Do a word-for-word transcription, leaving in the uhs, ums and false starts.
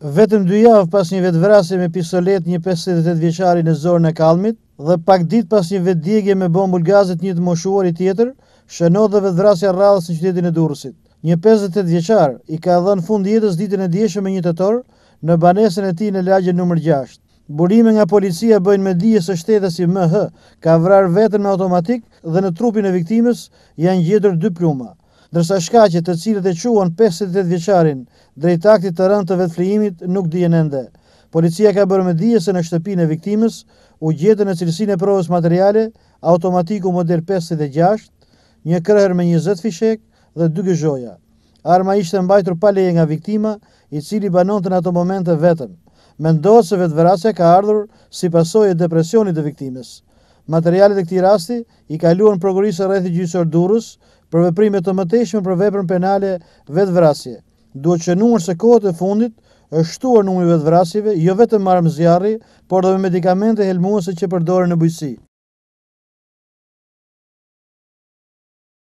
Vetëm dy javë pas një vetvrasje me pistolet një pesëdhjetë e tetë vjeçari në zonën e Kallmit dhe pak ditë pas një vetdjegje me bombull gazit një të moshuari tjetër, shënohet dhe vetvrasja rradhës në qytetin e Durrësit. Një pesëdhjetë e tetë vjeçar i ka dhënë fund jetës ditën e dieshme me një tetor në banesën e tij në lagjen numër gjashtë. Burime nga policia bëjnë me dije se shtetësi M H ka vrarë veten me automatik dhe në trupin e viktimës janë gjetur dy pluma, ndërsa shkaqet të cilët e quan pesëdhjetë e tetë vjeçarin drejt aktit të rënd të vetflijimit nuk dihen ende. Policia ka bërë me dije se në shtëpinë e viktimës u gjetën në cilësinë e provës materiale automatiku model pesëdhjetë e gjashtë, një krahër me njëzet fishek dhe dy gëzhoja. Arma ishte mbajtur pa leje nga viktima, i cili banonte në ato momente vetëm. Mendohet se vetvrasja ka ardhur si pasojë e depresionit të viktimës. Materialet e këtij rasti i kaluan prokurisë rrethi gjyqësor Durrës për veprime të mëtejshme për veprën penale vetvrasje. Duhet shënuar se kohët e fundit është shtuar numri i vetvrasjeve, jo vetëm me armë zjarri, por edhe me medikamente helmuese që përdoren në bujqësi.